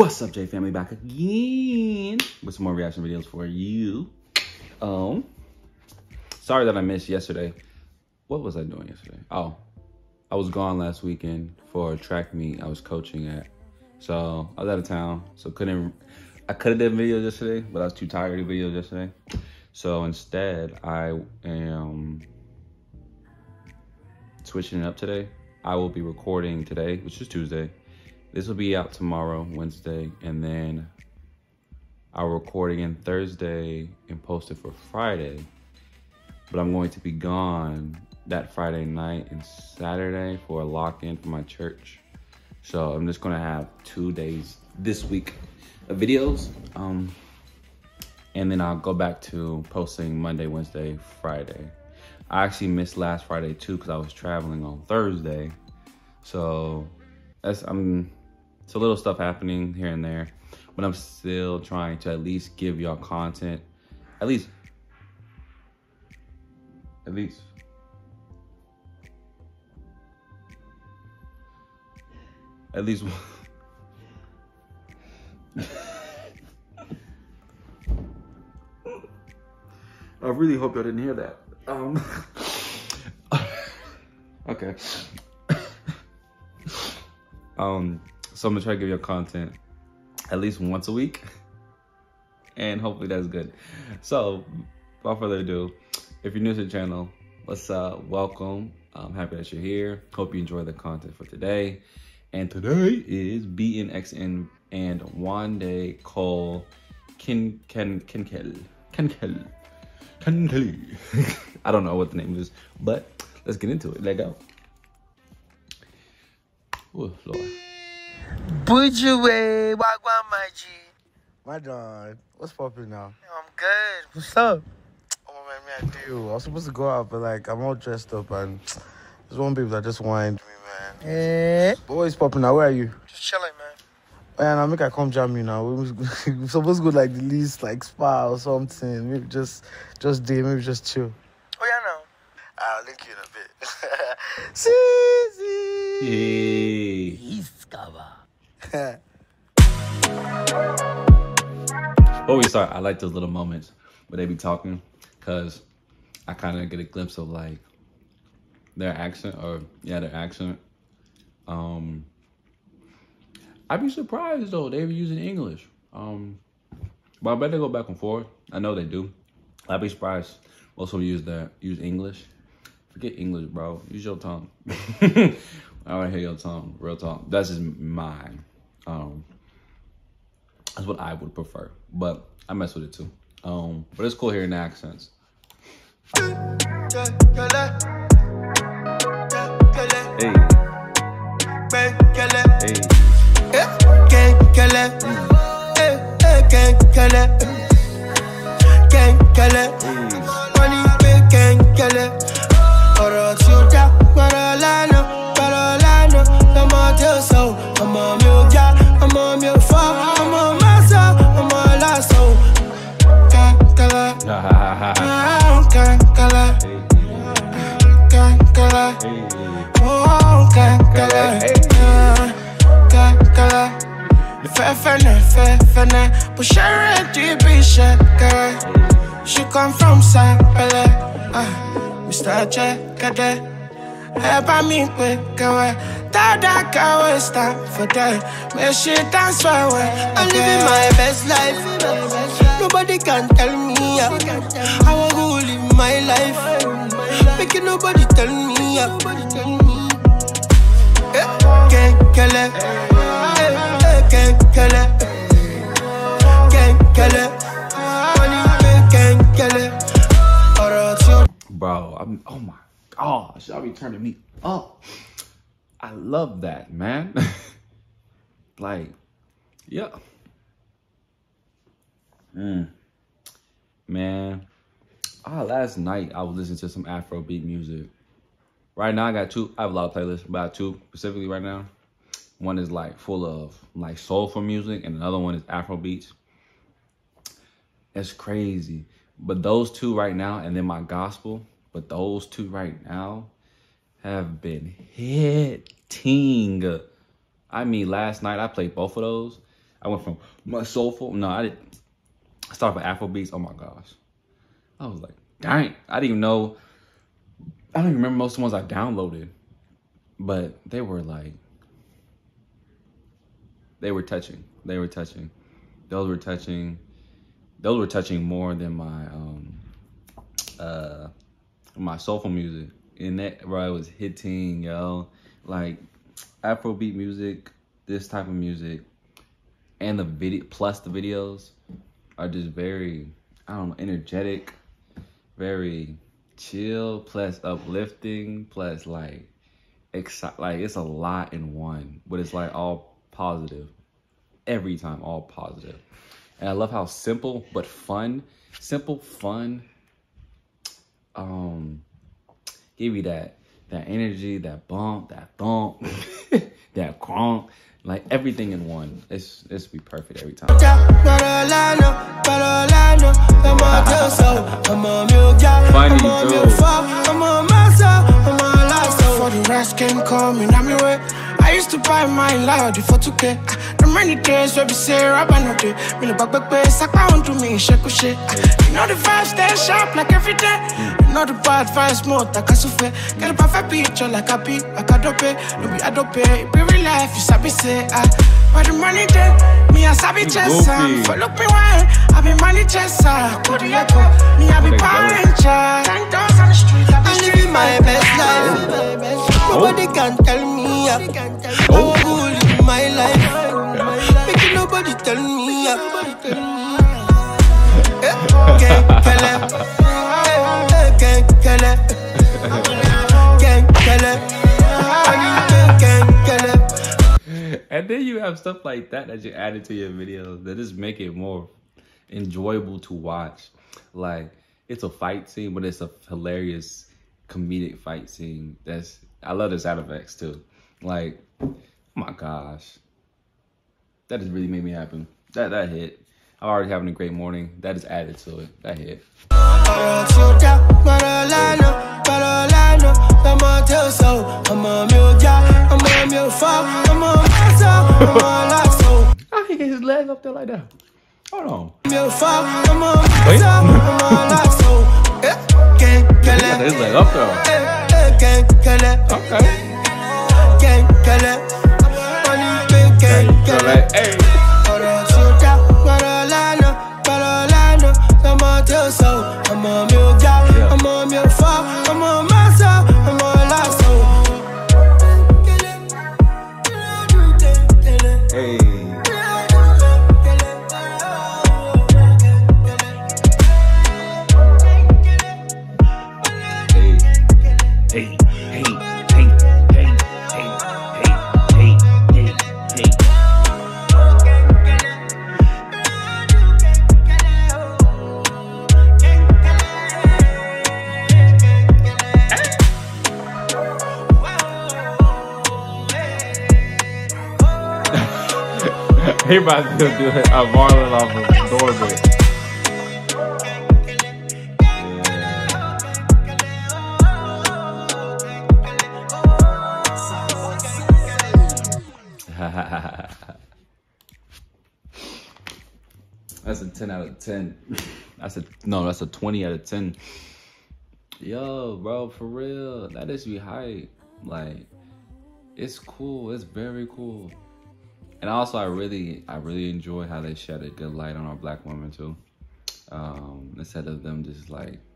What's up, J family? Back again with some more reaction videos for you. Sorry that I missed yesterday. What was I doing yesterday? Oh, I was gone last weekend for a track meet I was coaching at. So I was out of town, so I could have done videos yesterday, but I was too tired to do videos yesterday. So instead, I am switching it up today. I will be recording today, which is Tuesday. This will be out tomorrow, Wednesday, and then I'll record again Thursday and post it for Friday. But I'm going to be gone that Friday night and Saturday for a lock-in for my church. So I'm just gonna have 2 days this week of videos. And then I'll go back to posting Monday, Wednesday, Friday. I actually missed last Friday too because I was traveling on Thursday. So it's a little stuff happening here and there, but I'm still trying to at least give y'all content. At least. I really hope y'all didn't hear that. Okay. So I'm gonna try to give you content at least once a week, and hopefully that's good. So, without further ado, if you're new to the channel, let's welcome. I'm happy that you're here. Hope you enjoy the content for today. And today is BNXN and Wande call Kenkele. I don't know what the name is, but let's get into it. Let go. Oh, Lord. Buju, wagwan, my G. My dog, what's poppin' now? I'm good. What's up? Oh man, me I do. I was supposed to go out, but like I'm all dressed up and there's one baby that just whined me, man. Eh? But what is poppin' now? Where are you? Just chilling, man. Man, I make I come jam you now. We're supposed to go like the least like spa or something. Maybe just day, maybe just chill. Oh yeah, no. I'll link you in a bit. Hey. Before we start, I like those little moments where they be talking, because I kind of get a glimpse of like their accent, their accent. I'd be surprised though they be using English. But I bet they go back and forth. I know they do. I'd be surprised most of them use English. Forget English, bro. Use your tongue. I want to hear your tongue, real talk. That's just mine. That's what I would prefer, but I mess with it too. But it's cool hearing the accents. Hey. She come from Sapele, Mr. Kenkele. Help me quick, Dada can't stop for that. May she dance for way. I'm living my best life. Nobody can tell me how I go live my life. Making nobody tell me. Kenkele, Kenkele, Kenkele. Bro, oh my gosh, y'all be turning me up. I love that, man. Like, yeah. Man. Last night I was listening to some Afrobeat music. Right now I have a lot of playlists, but I have two specifically right now. One is like full of like soulful music, and another one is Afrobeats. It's crazy. But those two right now, and then my gospel, but those two right now have been hitting. I mean, last night I played both of those. I went from my soulful. No, I didn't. I started with Afro beats. Oh my gosh. I was like, dang. I didn't even know. I don't even remember most of the ones I downloaded. But they were like, they were touching. They were touching. Those were touching. Those were touching more than my soulful music. And that, bro, I was hitting, yo. Like, Afrobeat music, this type of music, and the video, plus the videos are just very, I don't know, energetic, very chill, plus uplifting, plus like, like it's a lot in one, but it's like all positive. Every time, all positive. And I love how simple, but fun. Simple, fun. Give you that energy, that bump, that crunk, like everything in one. It's be perfect every time. Funny too. For the rest can come in my way. I used to buy my loud for 2K. The many days where we say Rabba no day. Me back sakpa on to me shake. You know the vibes stay sharp like every day. You know the bad vibes more like a souffle. Get a perfect picture like a beat, like a dope. No be adope, it be real life. You sabi say but the money day, me a sabi chesa. Follow me wine, I be money chesa. Me I be Power Ranger. 10,000 on the street, I be living my best life. Nobody can tell me how good in my life. Making nobody tell me Kenkele, Kenkele, Kenkele, Kenkele. And then you have stuff like that you added to your videos that just make it more enjoyable to watch. Like, it's a fight scene, but it's a hilarious comedic fight scene. I love the sound effects too. Like, oh my gosh, that just really made me happy. That hit. I'm already having a great morning. That is added to it. That hit. How he get his leg up there like that? Hold on. Wait. His leg up there. Okay. Hey. He about to do a Marlon off of doorbell. That's a 10 out of 10. That's a 20 out of 10. Yo, bro, for real. That is be hype. Like, it's cool. It's very cool. And also, I really enjoy how they shed a good light on our black women too. Instead of them just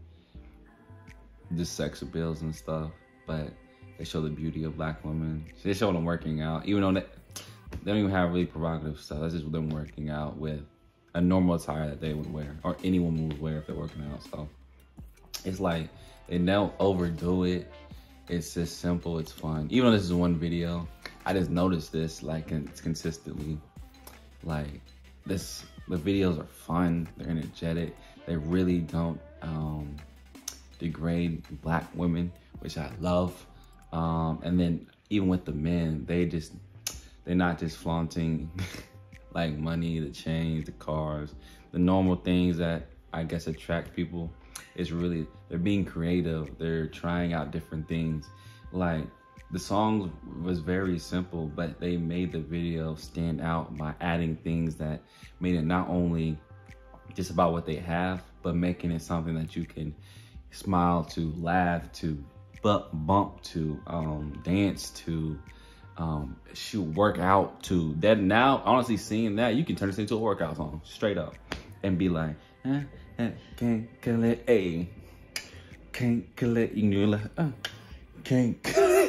sex appeals and stuff, but they show the beauty of black women. They show them working out, even though they don't even have really provocative stuff. That's just them working out with a normal attire that they would wear, or any woman would wear if they're working out. So it's like they don't overdo it. It's just simple. It's fun. Even though this is one video, I just noticed this like it's consistently. Like the videos are fun. They're energetic. They really don't degrade black women, which I love. And then even with the men, they're not just flaunting like money, the chains, the cars, the normal things that I guess attract people. It's really, they're being creative. They're trying out different things. Like The song was very simple, but they made the video stand out by adding things that made it not only just about what they have, but making it something that you can smile to, laugh to, bump to, dance to, shoot, work out to. That now, honestly, seeing that, you can turn this into a workout song, straight up, and be like, Kenkele, hey, Kenkele, you know, like, Kenkele.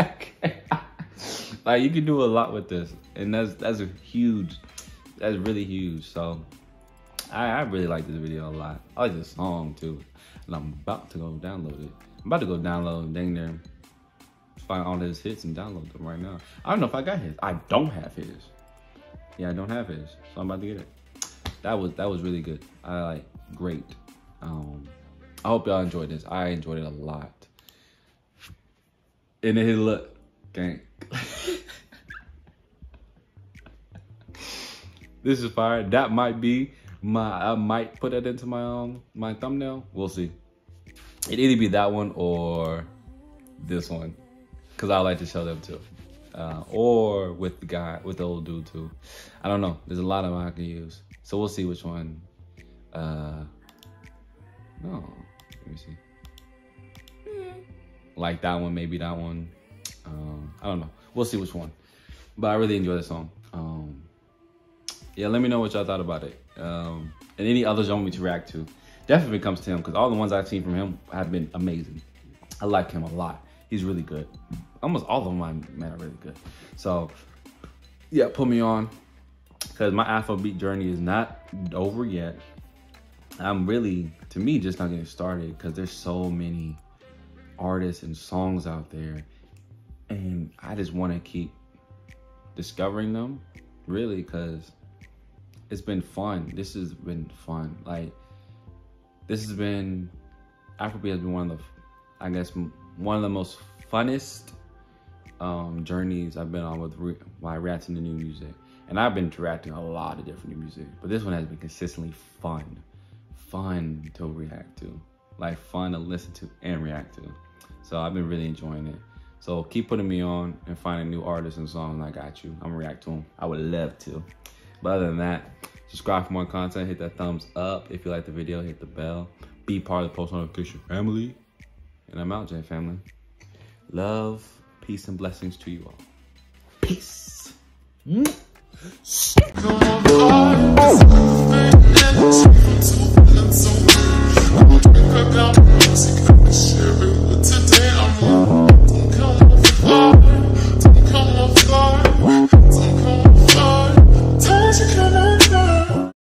Like, you can do a lot with this, and that's really huge. So I really like this video a lot. I like this song too, and I'm about to go download it. I'm about to go download dang near, find all his hits and download them right now. I don't know if I got his. I don't have his. Yeah, I don't have his, so I'm about to get it. That was really good. I like great. I hope y'all enjoyed this. I enjoyed it a lot. And then his look, gang. This is fire. That might be I might put that into my thumbnail. We'll see. It'd either be that one or this one, cause I like to show them too. Or with the old dude too. I don't know. There's a lot of them I can use. So we'll see which one. No, let me see. Like that one, maybe that one. I don't know. We'll see which one. But I really enjoy the song. Yeah, let me know what y'all thought about it. And any others you want me to react to. Definitely comes to him, because all the ones I've seen from him have been amazing. I like him a lot. He's really good. Almost all of them, man, are really good. So, yeah, put me on. Because my Afrobeat journey is not over yet. I'm really, to me, just not getting started, because there's so many artists and songs out there. And I just want to keep discovering them, really, because it's been fun. This has been fun. Like, this has been, Afrobeat has been one of the, I guess, one of the most funnest journeys I've been on with while reacting to new music. And I've been reacting a lot of different new music, but this one has been consistently fun to react to, like fun to listen to and react to. So I've been really enjoying it. So keep putting me on and finding new artists and songs. I got you. I'm gonna react to them. I would love to. But other than that, subscribe for more content. Hit that thumbs up if you like the video. Hit the bell. Be part of the post notification family. And I'm out, Jay family. Love, peace, and blessings to you all. Peace.